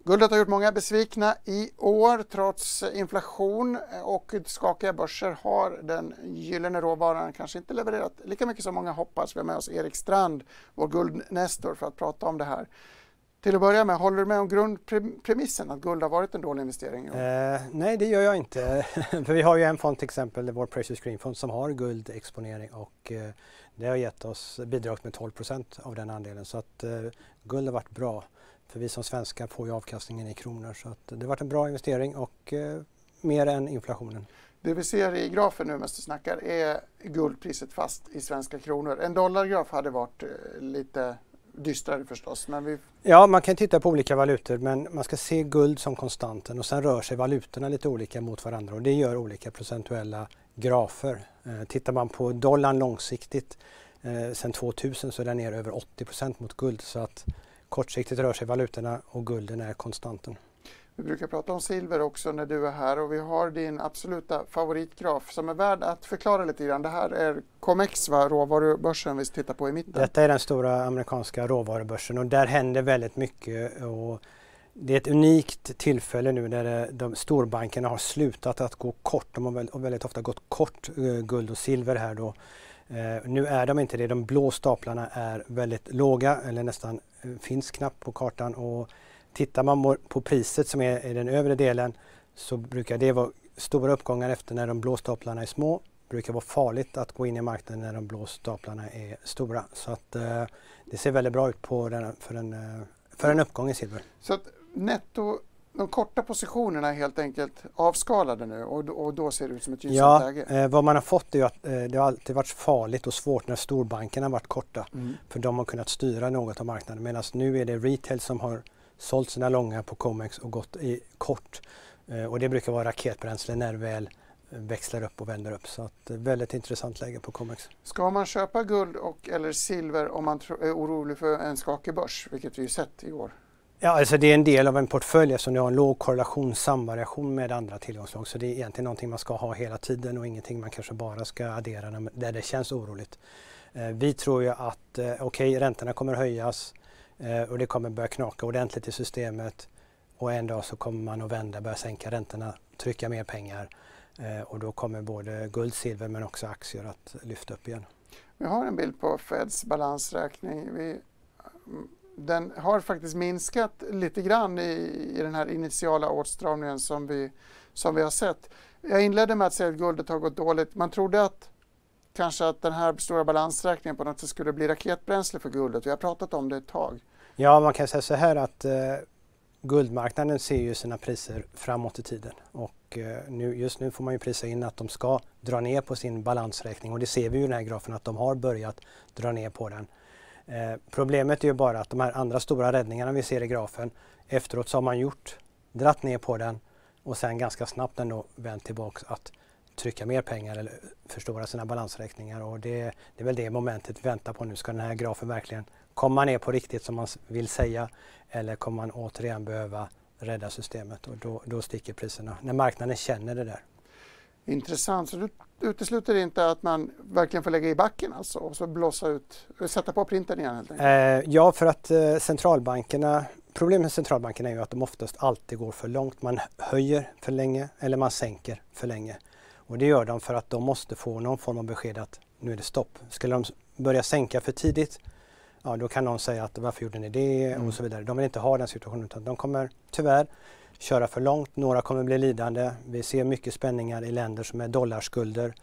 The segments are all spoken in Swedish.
Guldet har gjort många besvikna i år. Trots inflation och skakiga börser har den gyllene råvaran kanske inte levererat lika mycket som många hoppas. Vi har med oss Erik Strand, vår guldnestor, för att prata om det här. Till att börja med, håller du med om grundpremissen att guld har varit en dålig investering? Nej, det gör jag inte. För vi har ju en fond, till exempel vår Precious Green Fond, som har guldexponering, och det har gett oss bidrag med 12% av den andelen. Så att guld har varit bra. För vi som svenskar får ju avkastningen i kronor, så att det har varit en bra investering och mer än inflationen. Det vi ser i grafen nu mest snackar är guldpriset fast i svenska kronor. En dollargraf hade varit lite dystrare förstås. Men Ja, man kan titta på olika valutor, men man ska se guld som konstanten, och sen rör sig valutorna lite olika mot varandra och det gör olika procentuella grafer. Tittar man på dollarn långsiktigt sedan 2000 så är den ner över 80% mot guld, så att kortsiktigt rör sig valutorna och gulden är konstanten. Vi brukar prata om silver också när du är här, och vi har din absoluta favoritgraf som är värd att förklara lite grann. Det här är COMEX, råvarubörsen vi tittar på i mitten. Detta är den stora amerikanska råvarubörsen och där händer väldigt mycket. Och det är ett unikt tillfälle nu där de storbankerna har slutat att gå kort. De har väldigt ofta gått kort guld och silver här då. Nu är de inte det. De blå staplarna är väldigt låga eller nästan finns knappt på kartan, och tittar man på priset som är i den övre delen så brukar det vara stora uppgångar efter när de blå staplarna är små. Det brukar vara farligt att gå in i marknaden när de blå staplarna är stora. Så att det ser väldigt bra ut på för en uppgång i silver. Så att netto, de korta positionerna är helt enkelt avskalade nu och då ser det ut som ett gynnsamt läge. Vad man har fått är att det har alltid varit farligt och svårt när storbankerna har varit korta. För de har kunnat styra något av marknaden, medan nu är det retail som har sålt sina långa på COMEX och gått i kort. Och det brukar vara raketbränsle när det väl växlar upp och vänder upp. Så att väldigt intressant läge på COMEX. Ska man köpa guld eller silver om man är orolig för en skakig börs, vilket vi ju sett i år? Ja, alltså det är en del av en portfölj som har en låg korrelation, samvariation med andra tillgångsslag. Så det är egentligen någonting man ska ha hela tiden och ingenting man kanske bara ska addera där det känns oroligt. Vi tror ju att räntorna kommer höjas och det kommer börja knaka ordentligt i systemet, och en dag så kommer man att börja sänka räntorna, trycka mer pengar, och då kommer både guld, silver men också aktier att lyfta upp igen. Vi har en bild på Feds balansräkning. Den har faktiskt minskat lite grann i den här initiala åtstramningen som vi har sett. Jag inledde med att säga att guldet har gått dåligt. Man trodde att den här stora balansräkningen på något sätt skulle bli raketbränsle för guldet. Vi har pratat om det ett tag. Ja, man kan säga så här att guldmarknaden ser ju sina priser framåt i tiden. Och just nu får man ju prisa in att de ska dra ner på sin balansräkning. Och det ser vi ju i den här grafen att de har börjat dra ner på den. Problemet är ju bara att de här andra stora räddningarna vi ser i grafen, efteråt så har man dratt ner på den och sen ganska snabbt ändå vänt tillbaka att trycka mer pengar eller förstora sina balansräkningar, och det är väl det momentet vi väntar på nu. Ska den här grafen verkligen komma ner på riktigt som man vill säga, eller kommer man återigen behöva rädda systemet, och då sticker priserna när marknaden känner det där. Intressant. Så du utesluter inte att man verkligen får lägga i backen alltså, och så sätta på printen igen helt enkelt? Ja, för att problemet med centralbankerna är ju att de oftast alltid går för långt. Man höjer för länge eller man sänker för länge. Och det gör de för att de måste få någon form av besked att nu är det stopp. Skulle de börja sänka för tidigt, ja, då kan någon säga att varför gjorde ni det och så vidare. De vill inte ha den situationen, utan de kommer tyvärr köra för långt. Några kommer bli lidande. Vi ser mycket spänningar i länder som är dollarskulder.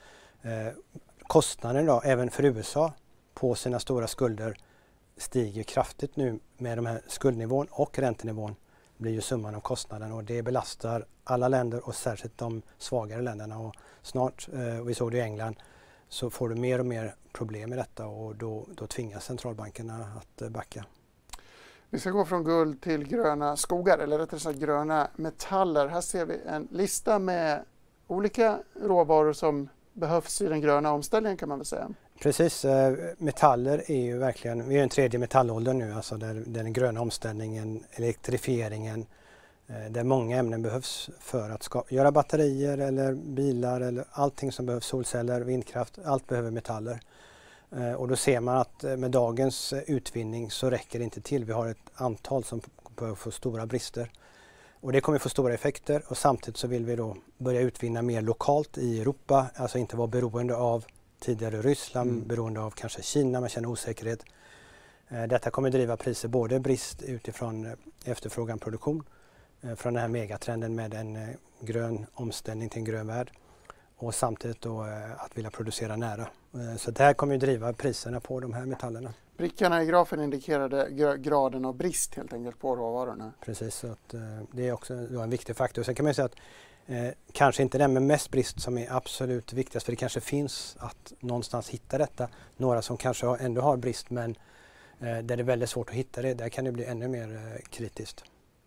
Kostnaden då, även för USA på sina stora skulder, stiger kraftigt nu med de här skuldnivån och räntenivån. Blir ju summan av kostnaden, och det belastar alla länder och särskilt de svagare länderna. Och snart, vi såg det i England, så får du mer och mer problem med detta, och då tvingas centralbankerna att backa. Vi ska gå från guld till gröna skogar, eller rättare sagt gröna metaller. Här ser vi en lista med olika råvaror som behövs i den gröna omställningen, kan man väl säga. Precis, metaller är ju verkligen, vi är en tredje metallålder nu, alltså där den gröna omställningen, elektrifieringen, där många ämnen behövs för att göra batterier eller bilar eller allting som behövs, solceller, vindkraft, allt behöver metaller. Och då ser man att med dagens utvinning så räcker det inte till. Vi har ett antal som börjar få stora brister. Och det kommer få stora effekter och samtidigt så vill vi då börja utvinna mer lokalt i Europa, alltså inte vara beroende av tidigare Ryssland, beroende av kanske Kina, man känner osäkerhet. Detta kommer driva priser, både brist utifrån efterfrågan produktion, från den här megatrenden med en grön omställning till en grön värld och samtidigt då att vilja producera nära. Så det här kommer ju driva priserna på de här metallerna. Brickorna i grafen indikerade graden av brist helt enkelt på råvarorna. Precis, så att, det är också en viktig faktor. Sen kan man ju säga att kanske inte den med mest brist som är absolut viktigast, för det kanske finns att någonstans hitta detta. Några som kanske ändå har brist men där det är väldigt svårt att hitta det, där kan det bli ännu mer kritiskt.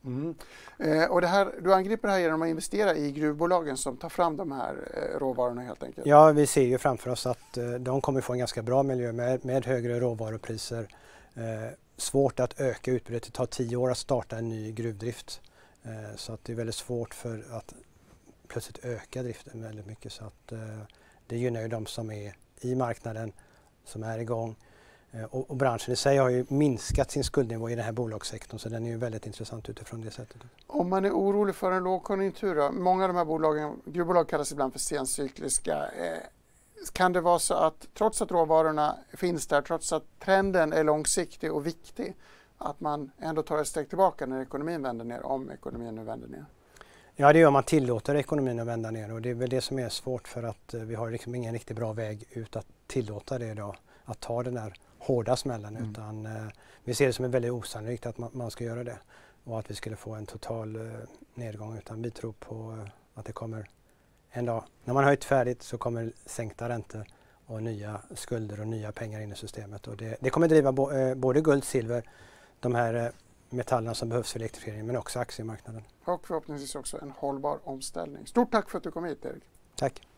Och det här, du angriper det här genom att investera i gruvbolagen som tar fram de här råvarorna helt enkelt? Ja, vi ser ju framför oss att de kommer få en ganska bra miljö med högre råvarupriser. Svårt att öka utbudet, det tar 10 år att starta en ny gruvdrift. Så att det är väldigt svårt för att plötsligt öka driften väldigt mycket. Så att det gynnar ju de som är i marknaden, som är igång. Och branschen i sig har ju minskat sin skuldnivå i den här bolagssektorn, så den är ju väldigt intressant utifrån det sättet. Om man är orolig för en lågkonjunktur då, många av de här bolagen, gruvbolag kallas ibland för sencykliska, kan det vara så att trots att råvarorna finns där, trots att trenden är långsiktig och viktig, att man ändå tar ett steg tillbaka när ekonomin vänder ner, om ekonomin nu vänder ner? Ja, det gör man, tillåter ekonomin att vända ner, och det är väl det som är svårt, för att vi har liksom ingen riktigt bra väg ut att tillåta det idag, att ta den där hårda smällen, utan vi ser det som är väldigt osannolikt att man ska göra det och att vi skulle få en total nedgång, utan vi tror på att det kommer en dag, när man höjt färdigt, så kommer sänkta räntor och nya skulder och nya pengar in i systemet, och det kommer driva både guld, silver, de här metallerna som behövs för elektrifiering, men också aktiemarknaden. Och förhoppningsvis också en hållbar omställning. Stort tack för att du kom hit, Erik. Tack.